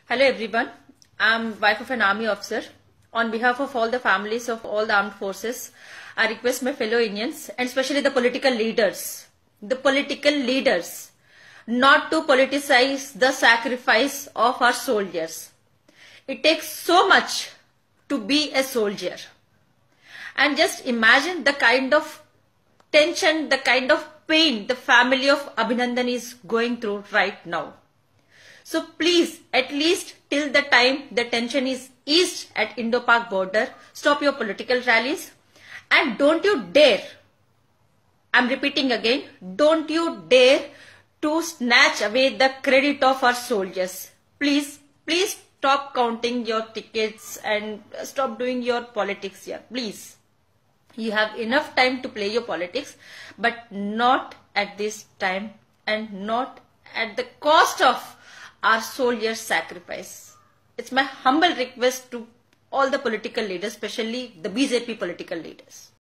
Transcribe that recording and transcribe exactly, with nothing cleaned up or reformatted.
Hello everyone, I'm wife of an army officer. On behalf of all the families of all the armed forces, I request my fellow Indians and especially the political leaders, the political leaders, not to politicize the sacrifice of our soldiers. It takes so much to be a soldier. And just imagine the kind of tension, the kind of pain the family of Abhinandan is going through right now. So please, at least till the time the tension is eased at Indo-Pak border, stop your political rallies and don't you dare, I'm repeating again, don't you dare to snatch away the credit of our soldiers. Please, please stop counting your tickets and stop doing your politics here, please. You have enough time to play your politics, but not at this time and not at the cost of our soldiers' sacrifice. It's my humble request to all the political leaders, especially the B J P political leaders.